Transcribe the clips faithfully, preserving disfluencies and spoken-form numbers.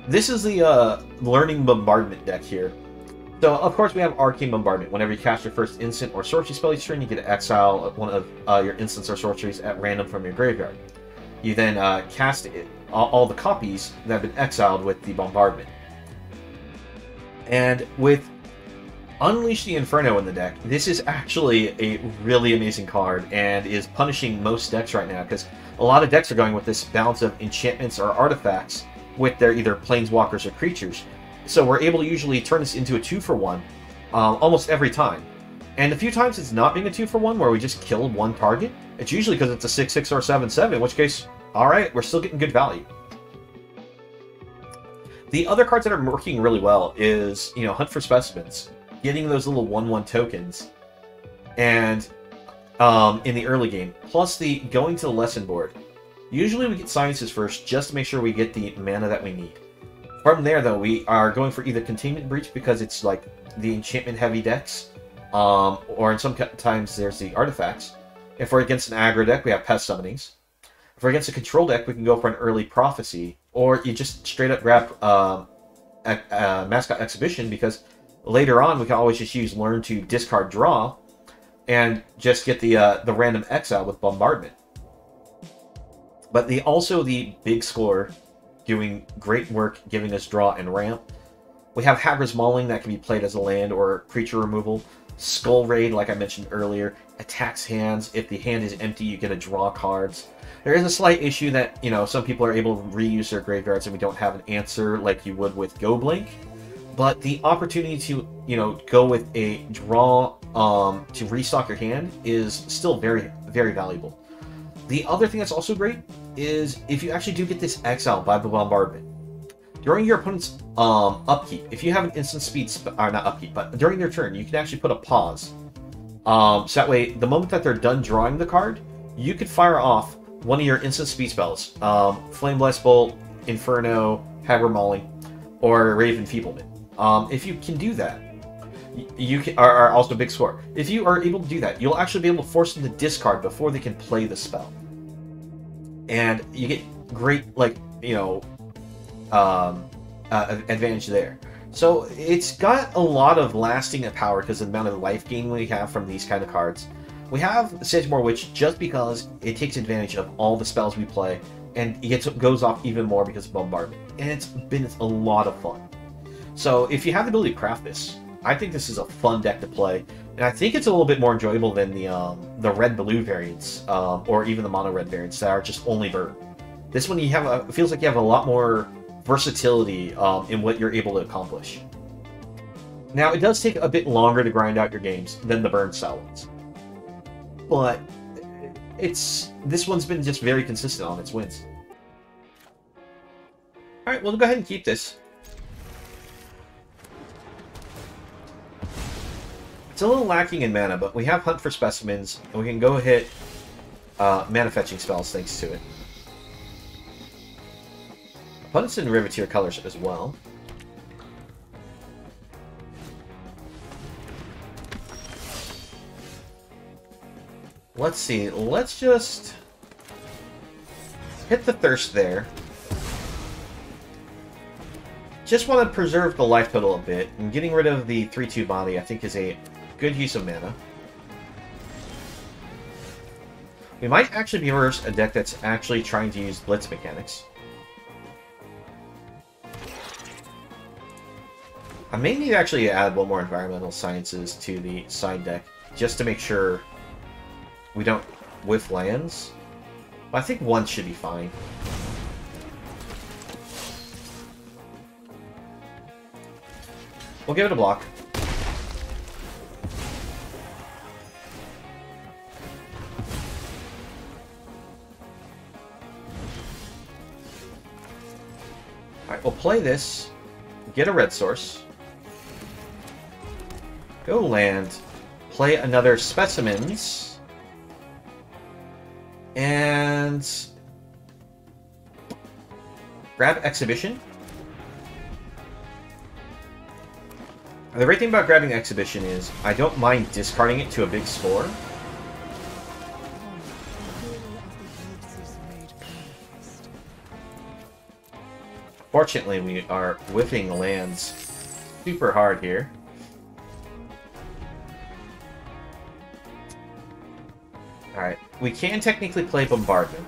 This is the uh, Learning Bombardment deck here. So, of course, we have Arcane Bombardment. Whenever you cast your first instant or sorcery spell each turn, you get to exile one of uh, your instants or sorceries at random from your graveyard. You then uh, cast it, all, all the copies that have been exiled with the Bombardment. And with Unleash the Inferno in the deck, this is actually a really amazing card and is punishing most decks right now, because a lot of decks are going with this balance of enchantments or artifacts with their either planeswalkers or creatures. So we're able to usually turn this into a two for one um, almost every time. And a few times it's not being a two for one where we just kill one target. It's usually because it's a six six or a seven seven, in which case, alright, we're still getting good value. The other cards that are working really well is, you know, Hunt for Specimens, getting those little one one tokens, and um, in the early game, plus the going to the lesson board. Usually we get Sciences first, just to make sure we get the mana that we need. From there, though, we are going for either Containment Breach, because it's like the enchantment-heavy decks, um, or in some times there's the artifacts. If we're against an aggro deck, we have Pest Summonings. If we're against a control deck, we can go for an Early Prophecy, or you just straight up grab uh, uh, Mascot Exhibition, because later on we can always just use Learn to discard draw, and just get the uh, the random exile with Bombardment. But the also the big score, doing great work, giving us draw and ramp. We have Hagra Mauling that can be played as a land or creature removal. Skull Raid, like I mentioned earlier, attacks hands. If the hand is empty, you get to draw cards. There is a slight issue that, you know, some people are able to reuse their graveyards and we don't have an answer like you would with Go Blink. But the opportunity to, you know, go with a draw um, to restock your hand is still very, very valuable. The other thing that's also great is if you actually do get this exile by the Bombardment, during your opponent's um, upkeep, if you have an instant speed, sp or not upkeep, but during their turn, you can actually put a pause. Um, so that way, the moment that they're done drawing the card, you could fire off one of your instant speed spells. Um, Flame Blast Bolt, Inferno, Hagra Mauling, or Ray of Enfeeblement. Um, if you can do that, you can, are, are also a big score. If you are able to do that, you'll actually be able to force them to discard before they can play the spell. And you get great, like, you know, um, uh, advantage there. So it's got a lot of lasting power because of the amount of life gain we have from these kind of cards. We have Sedgemoor Witch just because it takes advantage of all the spells we play, and it gets, goes off even more because of Bombardment. And it's been a lot of fun. So if you have the ability to craft this, I think this is a fun deck to play, and I think it's a little bit more enjoyable than the um, the red-blue variants, um, or even the mono-red variants that are just only burn. This one, you have a, it feels like you have a lot more versatility um, in what you're able to accomplish. Now, it does take a bit longer to grind out your games than the burn-style ones, but it's this one's been just very consistent on its wins. All right, we'll go ahead and keep this. It's a little lacking in mana, but we have Hunt for Specimens, and we can go hit uh, mana fetching spells thanks to it. Opponents in Riveteer colors as well. Let's see, let's just hit the Thirst there. Just want to preserve the life total a bit, and getting rid of the three two body I think is a good use of mana. We might actually be versus a deck that's actually trying to use Blitz mechanics. I may need to actually add one more Environmental Sciences to the side deck, just to make sure we don't whiff lands. But I think one should be fine. We'll give it a block. Alright, we'll play this, get a red source, go land, play another Specimens, and grab Exhibition. The great thing about grabbing Exhibition is I don't mind discarding it to a big score. Unfortunately, we are whiffing lands super hard here. Alright, we can technically play Bombardment.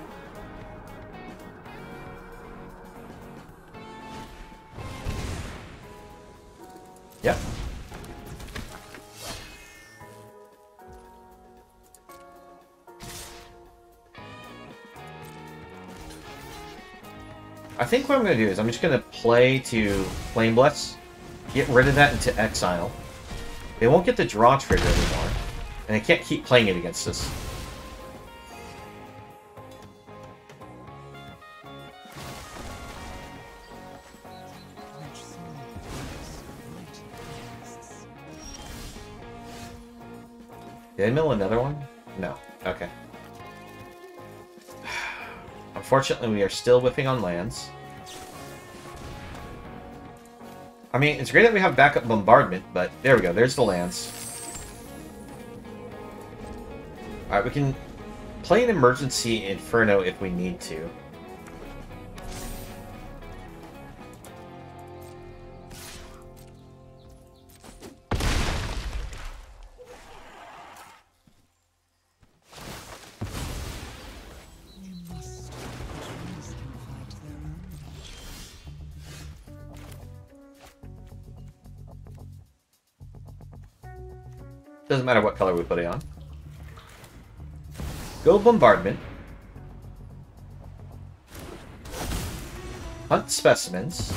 Yep. I think what I'm going to do is I'm just going to play to Flame Bless, get rid of that into exile. They won't get the draw trigger anymore, and I can't keep playing it against us. Did I mill another one? No. Okay. Unfortunately, we are still whiffing on lands. I mean, it's great that we have backup Bombardment, but there we go. There's the lands. Alright, we can play an Emergency Inferno if we need to. Doesn't matter what color we put it on. Go Bombardment. Hunt Specimens.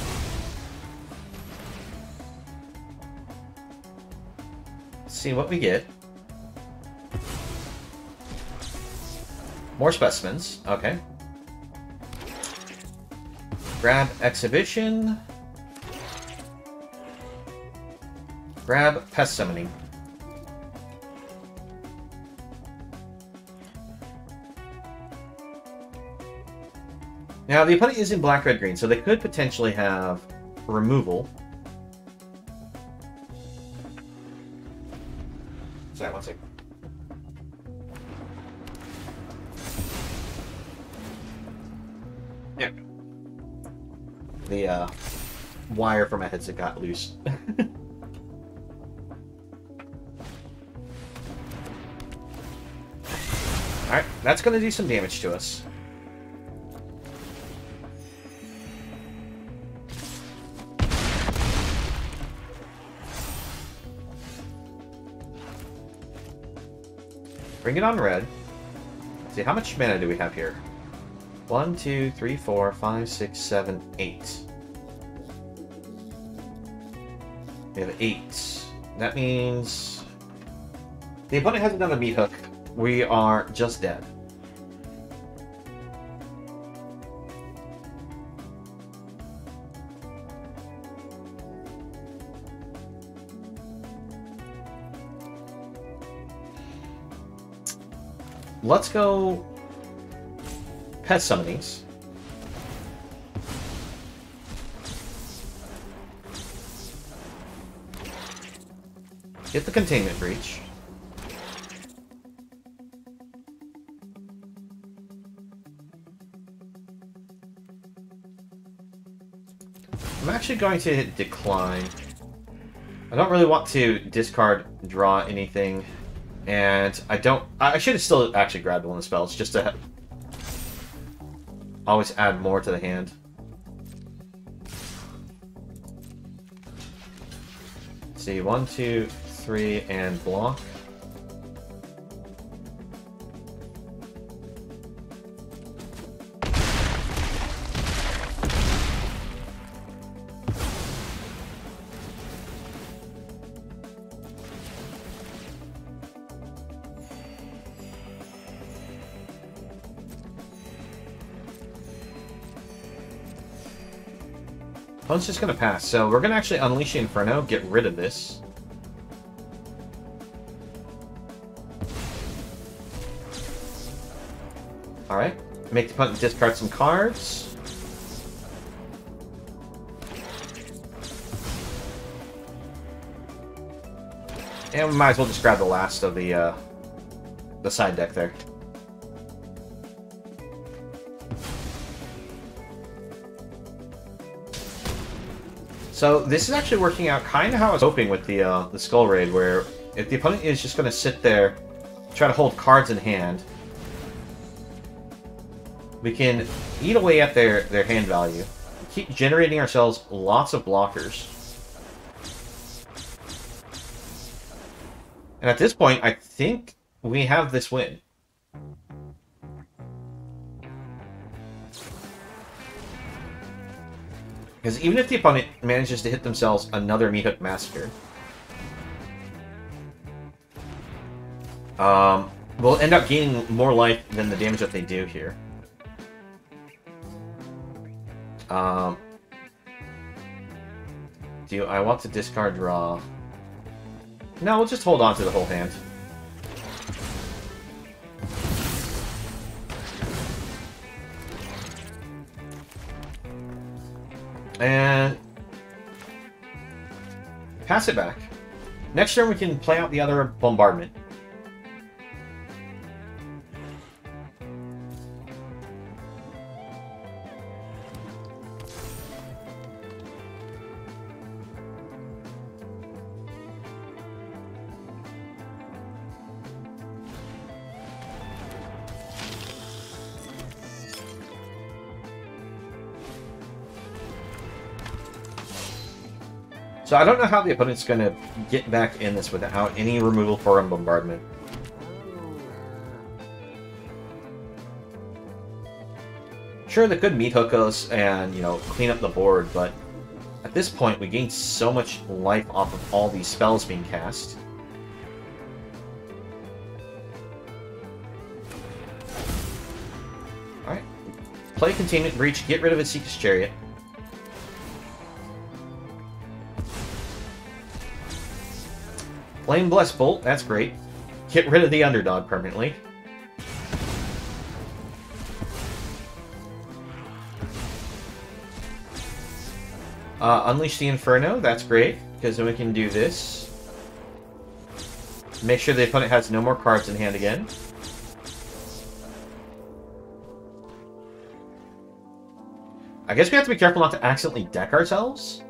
See what we get. More Specimens. Okay. Grab Exhibition. Grab Pest Summoning. Now, the opponent is in black, red, green, so they could potentially have removal. Sorry, one second. Yeah. The uh, wire from my headset got loose. Alright, that's going to do some damage to us. Bring it on red. Let's see, how much mana do we have here? One, two, three, four, five, six, seven, eight. We have eight. That means the opponent hasn't done a meat hook. We are just dead. Let's go Pest Summonings. Get the Containment Breach. I'm actually going to hit Decline. I don't really want to discard, draw anything. And I don't... I should have still actually grabbed one of the spells, just to always add more to the hand. Let's see, one, two, three, and block. Opponent's just going to pass, so we're going to actually Unleash the Inferno, get rid of this. Alright, make the opponent discard some cards. And we might as well just grab the last of the, uh, the side deck there. So this is actually working out kind of how I was hoping with the uh, the Skull Raid, where if the opponent is just going to sit there, try to hold cards in hand, we can eat away at their, their hand value, keep generating ourselves lots of blockers. And at this point, I think we have this win. Because even if the opponent manages to hit themselves another Meat Hook Massacre, um, we'll end up gaining more life than the damage that they do here. Um, do I want to discard draw? No, we'll just hold on to the whole hand. And pass it back. Next turn we can play out the other Bombardment. So I don't know how the opponent's going to get back in this without any removal for a Bombardment. Sure, they could meat hook us and, you know, clean up the board, but at this point we gain so much life off of all these spells being cast. Alright. Play Containment Breach, get rid of its Seeker's Chariot. Flame Blessed Bolt, that's great. Get rid of the Underdog permanently. Uh, Unleash the Inferno, that's great, because then we can do this. Make sure the opponent has no more cards in hand again. I guess we have to be careful not to accidentally deck ourselves.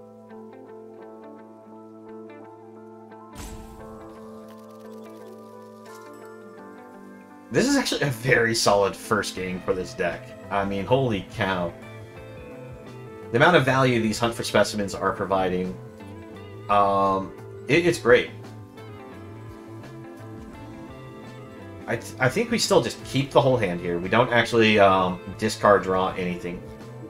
This is actually a very solid first game for this deck. I mean, holy cow. The amount of value these Hunt for Specimens are providing, um, it, it's great. I, th I think we still just keep the whole hand here. We don't actually um, discard, draw anything.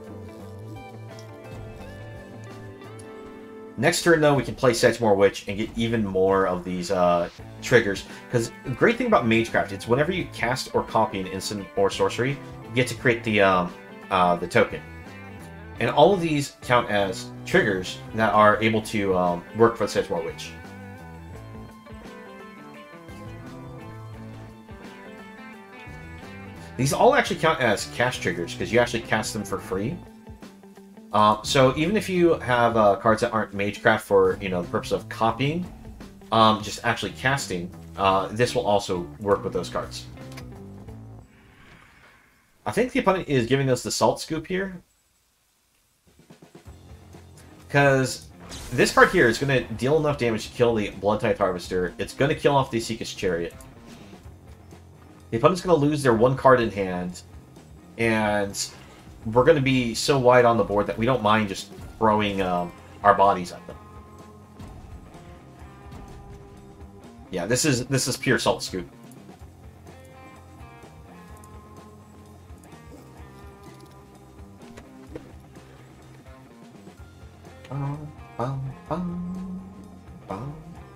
Next turn, though, we can play Sedgemoor Witch and get even more of these uh, triggers. Because the great thing about Magecraft, it's whenever you cast or copy an instant or sorcery, you get to create the um, uh, the token. And all of these count as triggers that are able to um, work for Sedgemoor Witch. These all actually count as cast triggers, because you actually cast them for free. Uh, so even if you have uh, cards that aren't Magecraft for, you know, the purpose of copying, um, just actually casting, uh, this will also work with those cards. I think the opponent is giving us the Salt Scoop here, because this card here is going to deal enough damage to kill the Bloodtithe Harvester. It's going to kill off the Seeker's Chariot. The opponent's going to lose their one card in hand, and we're going to be so wide on the board that we don't mind just throwing um, our bodies at them. Yeah, this is this is pure Salt Scoop. Bum, bum, bum, bum.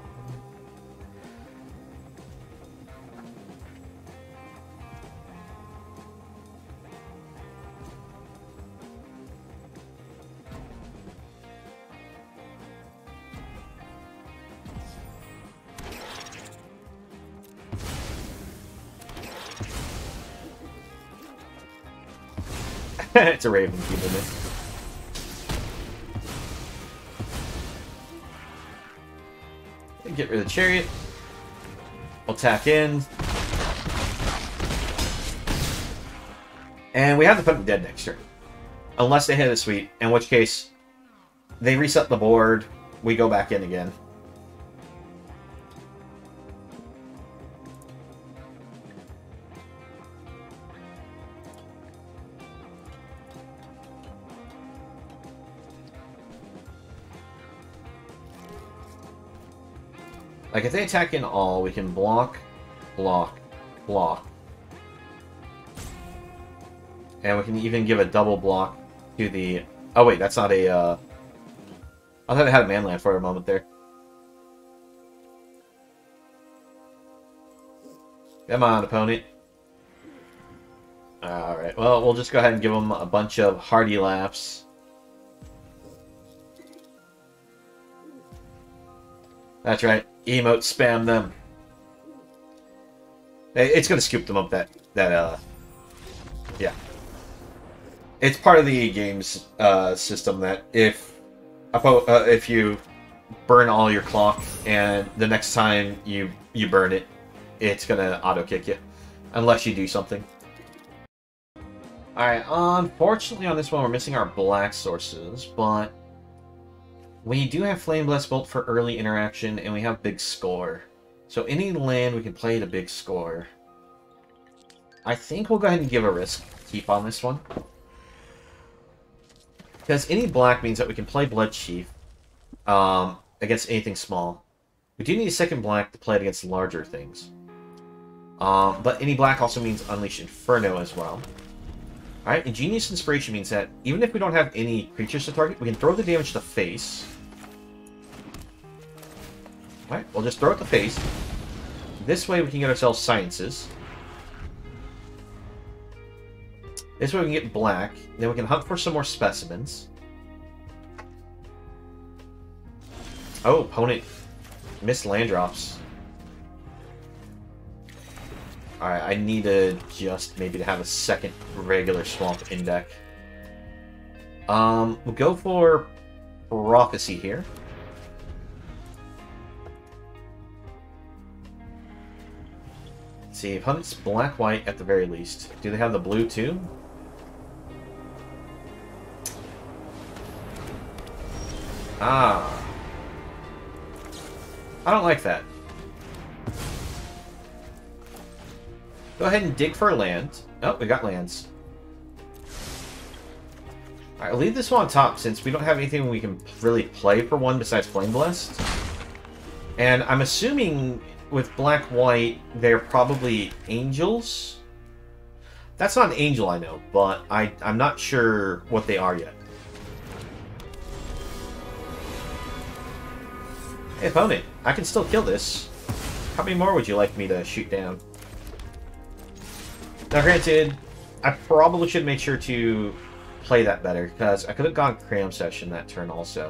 It's a Ray of Enfeeblement. Get rid of the Chariot. We'll attack in. And we have the opponent dead next turn. Unless they hit a sweep, in which case they reset the board. We go back in again. Like, if they attack in all, we can block, block, block. And we can even give a double block to the... Oh, wait, that's not a... Uh... I thought I had a manland for a moment there. Come on, opponent. Alright, well, we'll just go ahead and give them a bunch of hearty laughs. That's right. Emote spam them. It's gonna scoop them up that that uh yeah. It's part of the game's uh system that if uh, if you burn all your clock and the next time you you burn it, it's gonna auto kick you unless you do something. Alright, unfortunately on this one we're missing our black sources, but we do have Flame Blast Bolt for early interaction, and we have Big Score. So any land we can play at a big score. I think we'll go ahead and give a risk keep on this one. Because any black means that we can play Bloodchief um, against anything small. We do need a second black to play it against larger things. Um, but any black also means Unleash Inferno as well. Alright, Igneous Inspiration means that even if we don't have any creatures to target, we can throw the damage to face. Alright, we'll just throw it to face. This way we can get ourselves Sciences. This way we can get black. Then we can hunt for some more Specimens. Oh, opponent missed land drops. Alright, I need to just maybe to have a second regular swamp in deck. Um, we'll go for Prophecy here. Let's see, opponent's black-white at the very least. Do they have the blue too? Ah. I don't like that. Go ahead and dig for a land. Oh, we got lands. Alright, I'll leave this one on top since we don't have anything we can really play for one besides Flame Blessed. And I'm assuming with black-white, they're probably angels. That's not an angel, I know, but I, I'm not sure what they are yet. Hey, opponent, I can still kill this. How many more would you like me to shoot down? Now, granted, I probably should make sure to play that better, because I could have gone Cram Session that turn also.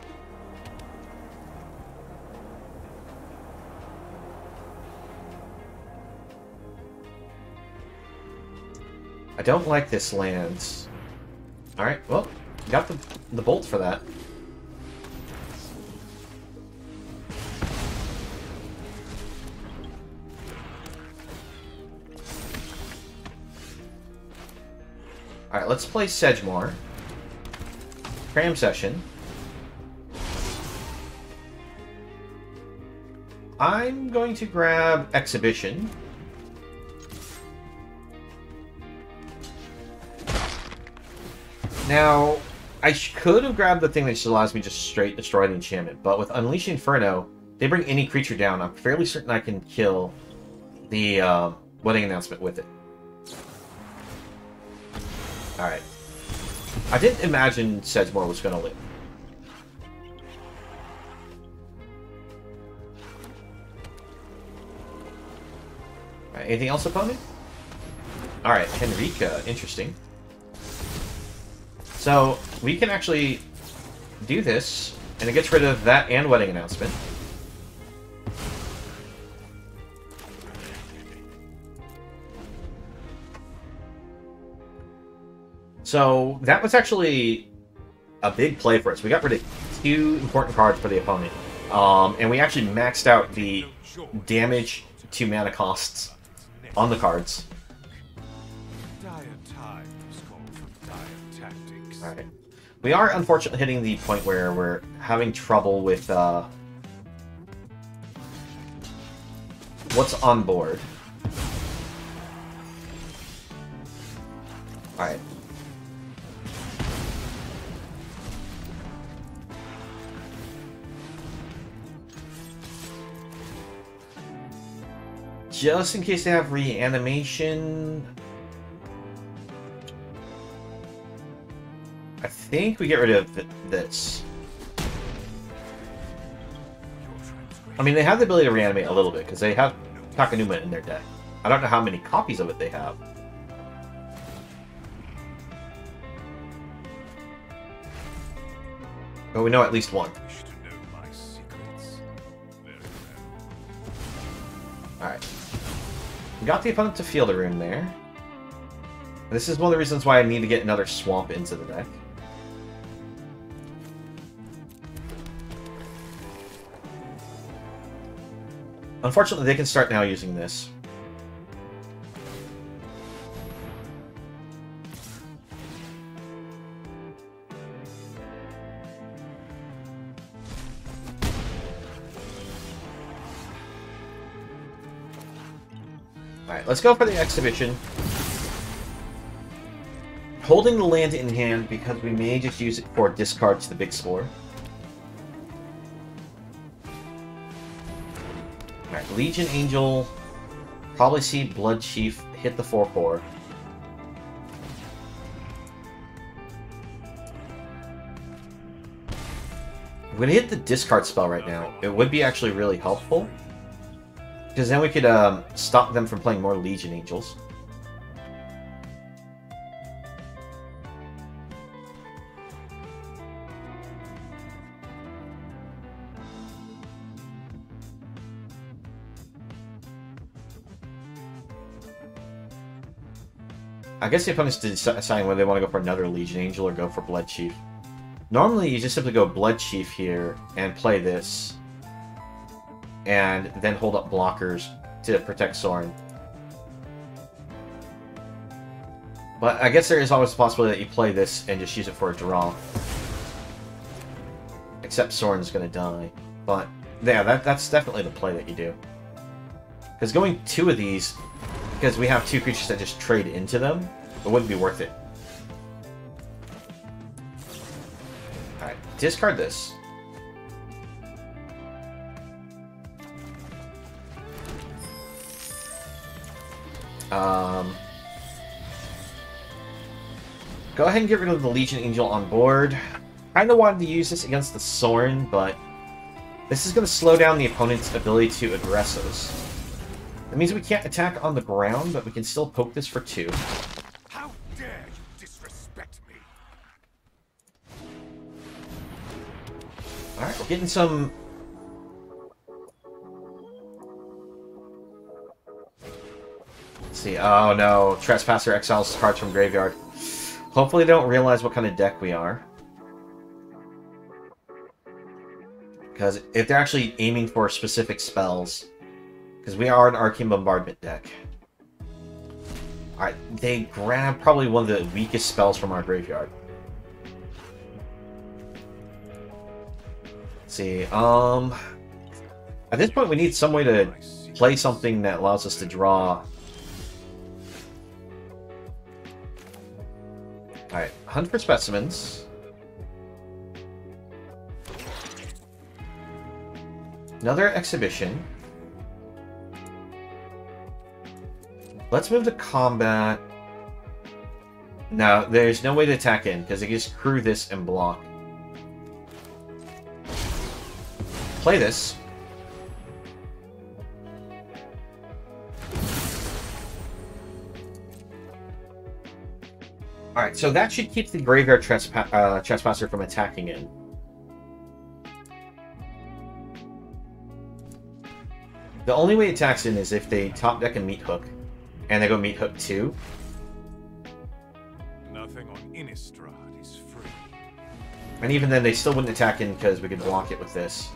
I don't like this land. Alright, well, got the, the bolt for that. Alright, let's play Sedgemoor. Cram Session. I'm going to grab Exhibition. Now, I could have grabbed the thing that just allows me to just straight destroy the enchantment, but with Unleash the Inferno, they bring any creature down. I'm fairly certain I can kill the uh, wedding announcement with it. Alright. I didn't imagine Sedgemoor was going to live. Alright, anything else, opponent? Alright, Henrika. Interesting. So, we can actually do this, and it gets rid of that and wedding announcement. So, that was actually a big play for us. We got rid of two important cards for the opponent. Um, and we actually maxed out the damage to mana costs on the cards. Alright. We are unfortunately hitting the point where we're having trouble with uh, what's on board. Alright. Just in case they have reanimation, I think we get rid of th this. I mean, they have the ability to reanimate a little bit, because they have Takanuma in their deck. I don't know how many copies of it they have. But we know at least one. Alright. We got the opponent to field a rune there. This is one of the reasons why I need to get another swamp into the deck. Unfortunately, they can start now using this. Alright, let's go for the exhibition. Holding the land in hand because we may just use it for discard to the big spore. Alright, Legion Angel. Probably see Bloodchief hit the four four. I'm going to hit the discard spell right now. It would be actually really helpful. Because then we could um, stop them from playing more Legion Angels. I guess the opponent's deciding whether they want to go for another Legion Angel or go for Bloodchief. Normally, you just simply go Bloodchief here and play this, and then hold up blockers to protect Sorin. But I guess there is always the possibility that you play this and just use it for a draw. Except Sorin's going to die. But, yeah, that, that's definitely the play that you do. Because going two of these, because we have two creatures that just trade into them, it wouldn't be worth it. Alright, discard this. Um, go ahead and get rid of the Legion Angel on board. Kinda wanted to use this against the Sorin, but this is going to slow down the opponent's ability to aggress us. That means we can't attack on the ground, but we can still poke this for two. How dare you disrespect me? Alright, we're getting some... Let's see. Oh no, Trespasser exiles cards from graveyard. Hopefully they don't realize what kind of deck we are. Because if they're actually aiming for specific spells... Because we are an Arcane Bombardment deck. Alright, they grab probably one of the weakest spells from our graveyard. Let's see, um... At this point we need some way to play something that allows us to draw. Alright, hunt for specimens. Another exhibition. Let's move to combat. No, there's no way to attack in, because they just crew this and block. Play this. Alright, so that should keep the Graveyard Trespa uh, Trespasser from attacking in. The only way it attacks in is if they top deck and meat hook. And they go meat hook two. Nothing on Innistrad is free. And even then, they still wouldn't attack in because we could block it with this.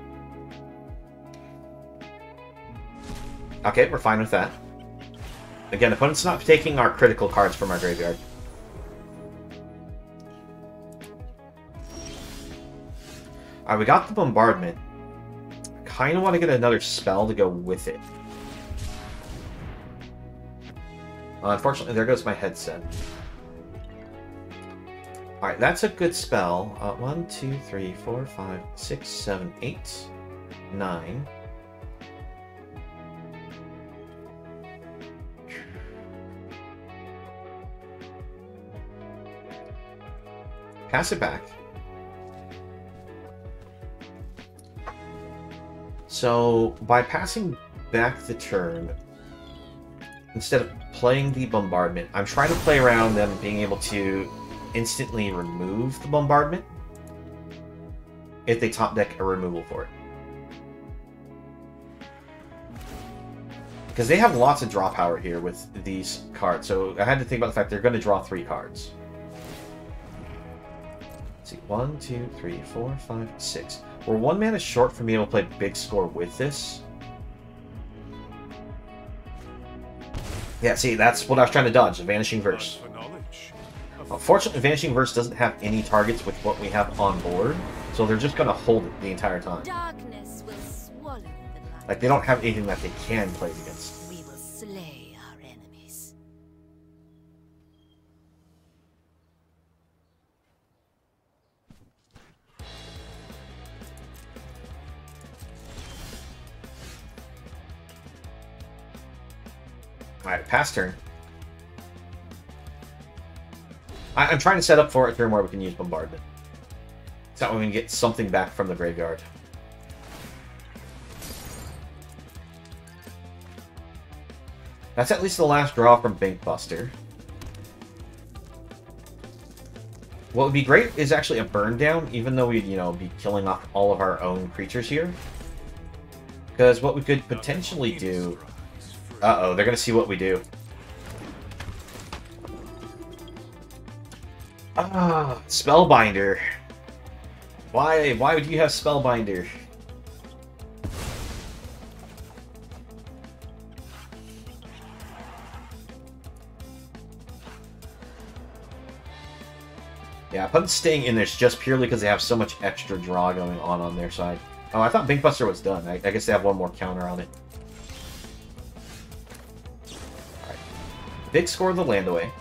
Okay, we're fine with that. Again, opponent's not taking our critical cards from our graveyard. Alright, we got the Bombardment. I kind of want to get another spell to go with it. Uh, unfortunately, there goes my headset. Alright, that's a good spell. Uh, one, two, three, four, five, six, seven, eight, nine. Pass it back. So, by passing back the turn, instead of playing the Bombardment, I'm trying to play around them being able to instantly remove the Bombardment if they top deck a removal for it. Because they have lots of draw power here with these cards, so I had to think about the fact they're going to draw three cards. Let's see, one, two, three, four, five, six. We're one mana short from being able to play big score with this. Yeah, see, that's what I was trying to dodge, the Vanishing Verse. Unfortunately, Vanishing Verse doesn't have any targets with what we have on board, so they're just going to hold it the entire time. Darkness will swallow the light. Like, they don't have anything that they can play against. We will slay our enemies. Alright, pass turn. I I'm trying to set up for a turn where we can use Bombardment. So that we can get something back from the graveyard. That's at least the last draw from Bankbuster. What would be great is actually a burn down, even though we'd, you know, be killing off all of our own creatures here. Because what we could potentially do... Uh-oh, they're going to see what we do. Ah, Spellbinder. Why, why would you have Spellbinder? Yeah, opponent's staying in there just purely because they have so much extra draw going on on their side. Oh, I thought Bankbuster was done. I, I guess they have one more counter on it. Alright. Big score the land away.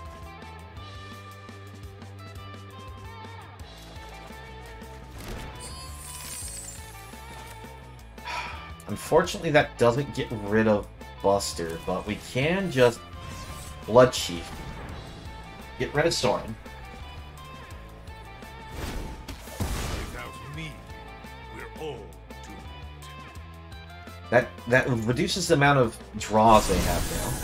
Unfortunately, that doesn't get rid of Buster, but we can just Bloodchief. Get rid of Sorin. Without me, we're all doomed. That that reduces the amount of draws they have now.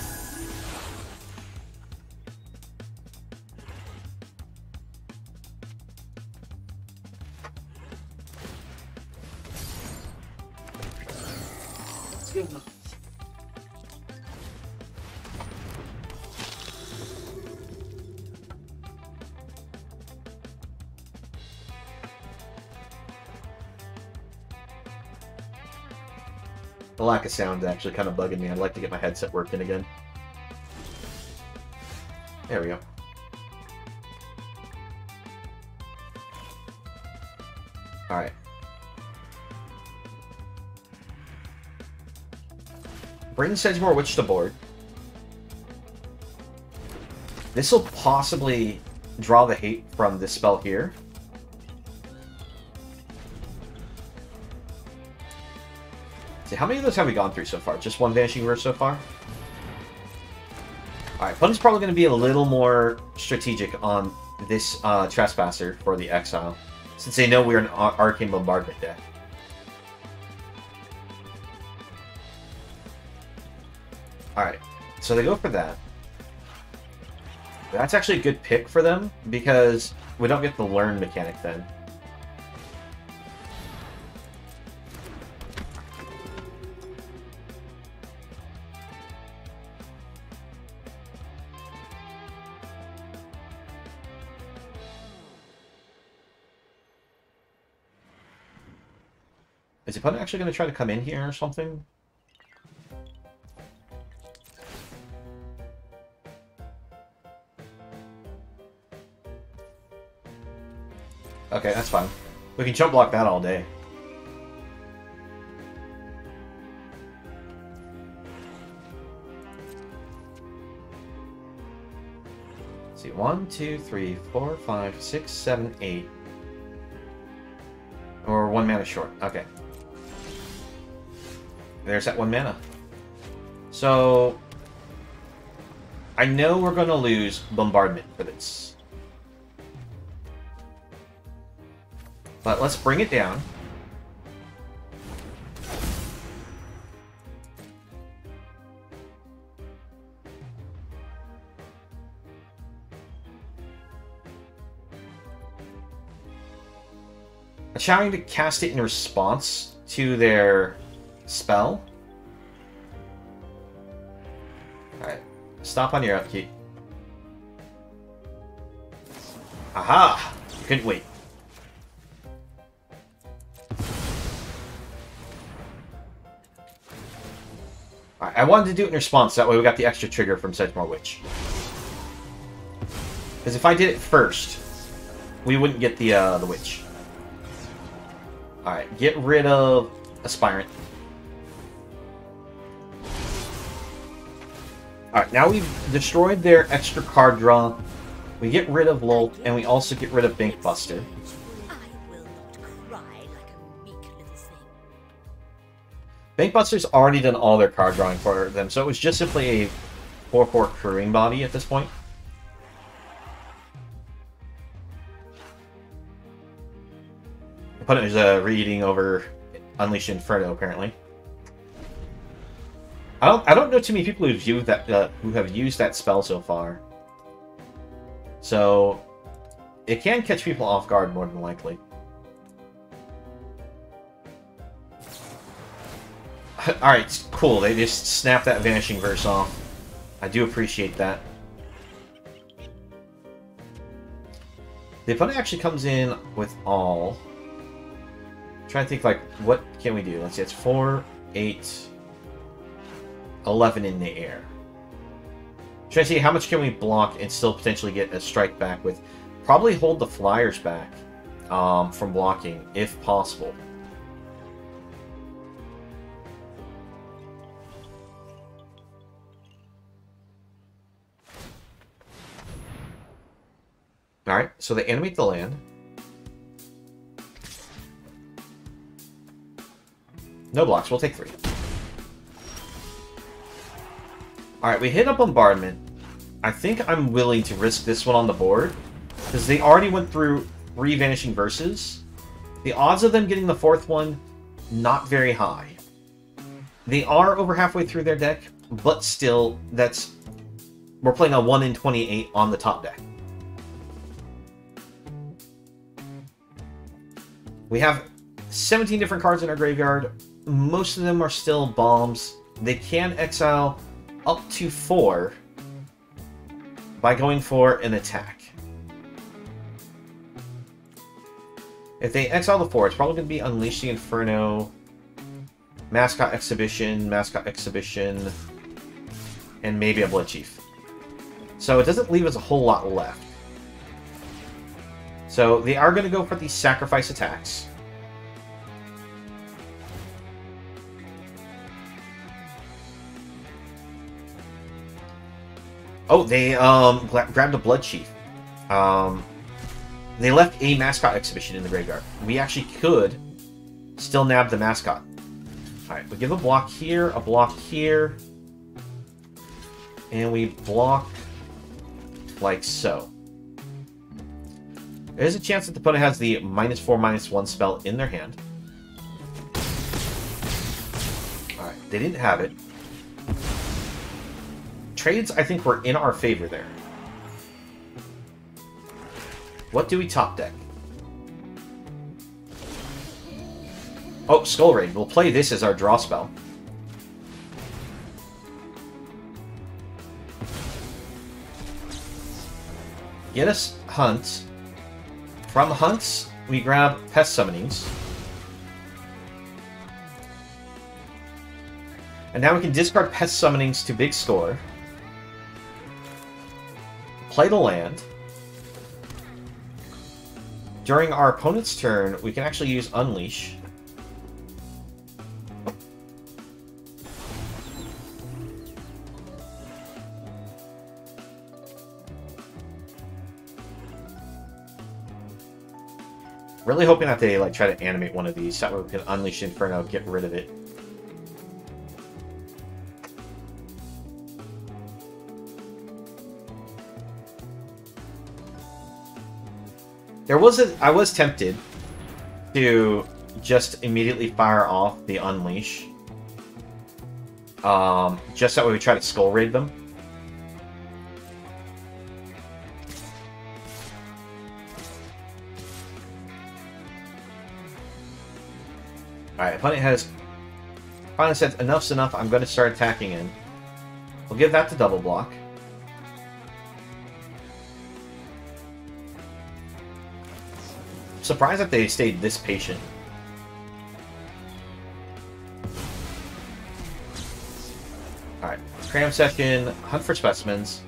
The lack of sound is actually kind of bugging me. I'd like to get my headset working again. There we go. Alright. Bring Sedgemoor Witch to board. This will possibly draw the hate from this spell here. See, how many of those have we gone through so far? Just one Vanishing Verse so far? Alright, opponent's probably going to be a little more strategic on this uh, Trespasser for the Exile, since they know we're an Ar Arcane Bombardment deck. Alright, so they go for that. That's actually a good pick for them, because we don't get the learn mechanic then. Is the opponent actually going to try to come in here or something? Okay, that's fine. We can jump block that all day. Let's see, one, two, three, four, five, six, seven, eight. Or one mana short. Okay. There's that one mana. So I know we're going to lose Bombardment for this. But let's bring it down. I'm trying to cast it in response to their spell. Alright. Stop on your upkeep. Aha! Couldn't wait. Alright, I wanted to do it in response, that way we got the extra trigger from Sedgemoor Witch. Because if I did it first, we wouldn't get the uh, the witch. Alright, get rid of Aspirant. Alright, now we've destroyed their extra card draw. We get rid of Lulk, and we also get rid of Bankbuster. I will not cry like a meek little thing. Bankbuster's already done all their card drawing for them, so it was just simply a four four crewing body at this point. Opponent is uh, reading over Unleash the Inferno, apparently. I don't. I don't know too many people who've used that. Uh, who have used that spell so far. So it can catch people off guard more than likely. All right, cool. They just snapped that Vanishing Verse off. I do appreciate that. The opponent actually comes in with all. I'm trying to think, like, what can we do? Let's see, it's four, eight, eleven in the air. I'm trying to see how much can we block and still potentially get a strike back with. Probably hold the flyers back um, from blocking, if possible. Alright, so they animate the land. No blocks, we'll take three. Alright, we hit a Bombardment. I think I'm willing to risk this one on the board, because they already went through three Vanishing Verses. The odds of them getting the fourth one, not very high. They are over halfway through their deck, but still, that's... We're playing a one in twenty-eight on the top deck. We have seventeen different cards in our graveyard. Most of them are still bombs. They can exile up to four by going for an attack. If they exile the four, it's probably going to be Unleash the Inferno, Mascot Exhibition, Mascot Exhibition, and maybe a Bloodchief. So it doesn't leave us a whole lot left. So they are going to go for these sacrifice attacks. Oh, they um, grabbed a Bloodchief. Um, they left a Mascot Exhibition in the graveyard. We actually could still nab the Mascot. Alright, we give a block here, a block here, and we block like so. There's a chance that the opponent has the minus four, minus one spell in their hand. Alright, they didn't have it. Trades, I think, were in our favor there. What do we top deck? Oh, Skull Raid. We'll play this as our draw spell. Get us Hunt. From Hunts, we grab Pest Summonings. And now we can discard Pest Summonings to big score. Play the land. during our opponent's turn, we can actually use Unleash. Really hoping that they like try to animate one of these, so that way we can Unleash the Inferno, get rid of it. There was a, I was tempted to just immediately fire off the Unleash. Um, just that way we try to Skull Raid them. Alright, opponent has finally said enough's enough, I'm going to start attacking in. We'll give that to double block. Surprised that they stayed this patient. Alright, Cram Session, hunt for specimens.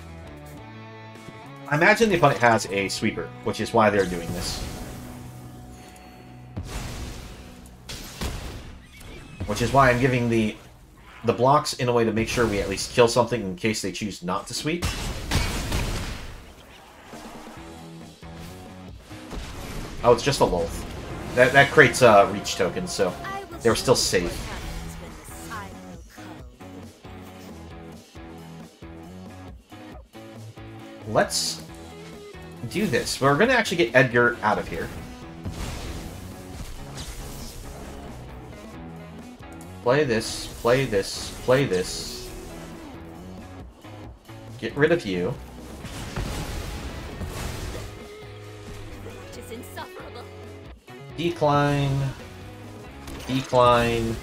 I imagine the opponent has a sweeper, which is why they're doing this. Which is why I'm giving the the blocks in a way to make sure we at least kill something in case they choose not to sweep. Oh, it's just a lull. That that creates uh, reach tokens, so they were still safe. Let's do this. We're going to actually get Edgar out of here. Play this, play this, play this. Get rid of you. It is insufferable. Decline. Decline.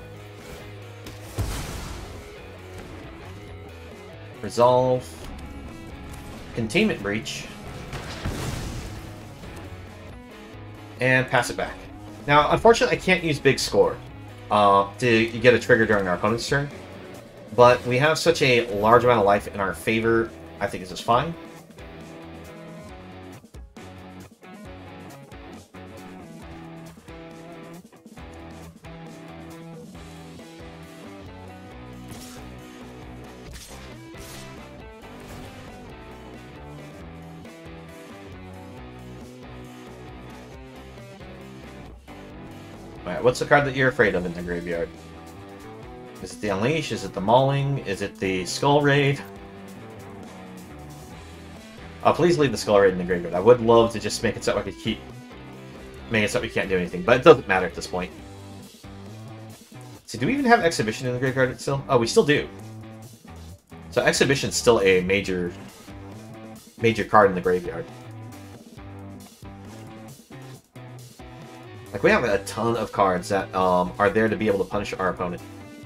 Resolve. Containment Breach. And pass it back. Now, unfortunately, I can't use Big Score uh, to get a trigger during our opponent's turn. But we have such a large amount of life in our favor, I think this is fine. Alright, what's the card that you're afraid of in the graveyard? Is it the Unleash? Is it the Mauling? Is it the Skull Raid? Oh, please leave the Skull Raid in the graveyard. I would love to just make it so I could keep... Make it so we can't do anything, but it doesn't matter at this point. So do we even have Exhibition in the graveyard still? Oh, we still do. So Exhibition's still a major... major card in the graveyard. Like, we have a ton of cards that um, are there to be able to punish our opponent.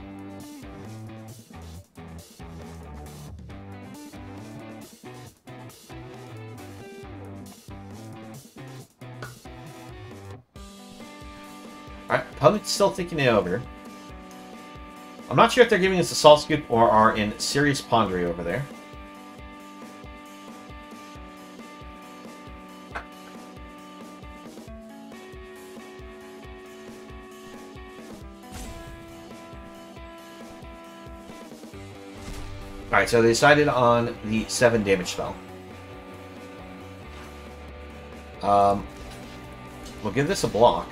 Alright, opponent's still thinking it over. I'm not sure if they're giving us a Salt Scoop or are in serious pondering over there. Alright, so they decided on the seven damage spell. Um, we'll give this a block.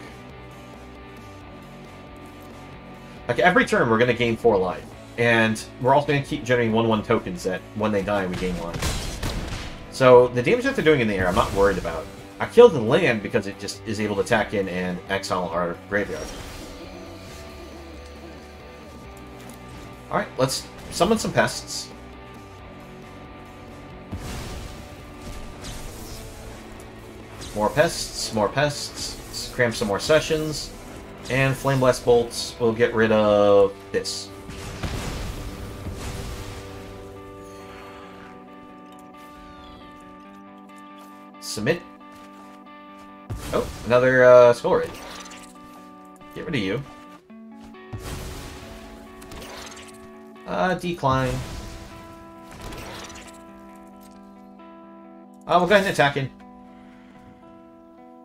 Like, every turn we're going to gain four life. And we're also going to keep generating one one tokens that, when they die, we gain life. So, the damage that they're doing in the air, I'm not worried about. I killed the land because it just is able to attack in and exile our graveyard. Alright, let's summon some pests. More pests, more pests, cram some more sessions, and Flame Blast Bolts will get rid of this. Submit. Oh, another uh, Skull Raid. Get rid of you. Uh, decline. Uh, we'll go ahead and attack in.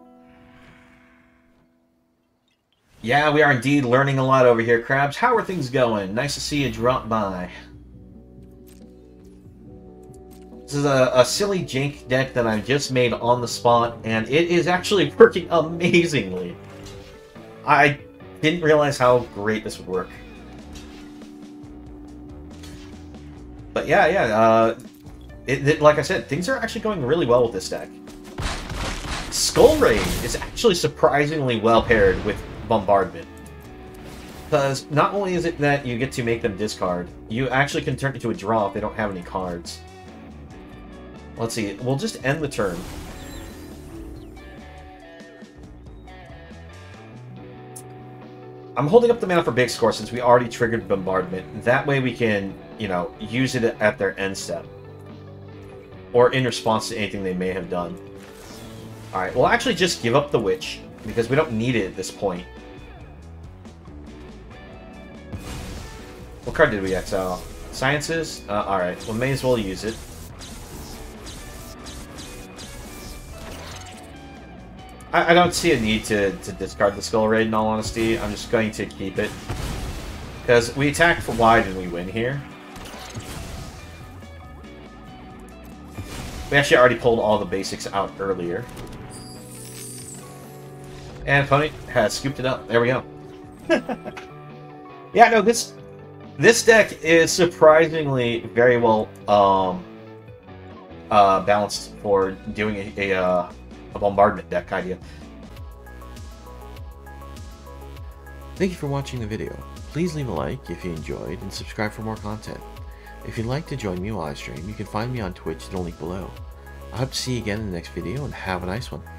Yeah, we are indeed learning a lot over here, Krabs. How are things going? Nice to see you drop by. This is a, a silly jank deck that I just made on the spot, and it is actually working amazingly. I didn't realize how great this would work. But yeah, yeah, uh, it, it, like I said, things are actually going really well with this deck. Skull Raid is actually surprisingly well paired with Bombardment. Because not only is it that you get to make them discard, you actually can turn it into a draw if they don't have any cards. Let's see, we'll just end the turn. I'm holding up the mana for big score since we already triggered Bombardment. That way we can, you know, use it at their end step. Or in response to anything they may have done. Alright, we'll actually just give up the Witch, because we don't need it at this point. What card did we exile? Sciences? Uh, Alright, well may as well use it. I, I don't see a need to, to discard the Skull Raid, in all honesty. I'm just going to keep it. Because we attack for wide and we win here. We actually already pulled all the basics out earlier. And opponent has scooped it up. There we go. Yeah, no, this this deck is surprisingly very well um, uh, balanced for doing a, a, uh, a bombardment deck idea. Thank you for watching the video. Please leave a like if you enjoyed and subscribe for more content. If you'd like to join me while I stream, you can find me on Twitch, the link below. I hope to see you again in the next video and have a nice one.